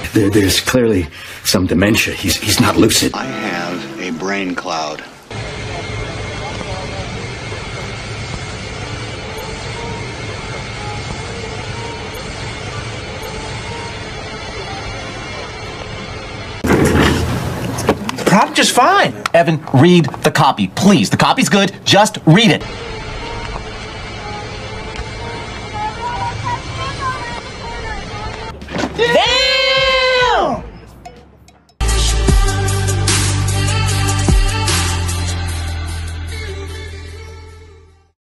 There's clearly some dementia. He's not lucid. I have a brain cloud. The prompt is fine. Evan, read the copy, please. The copy's good. Just read it.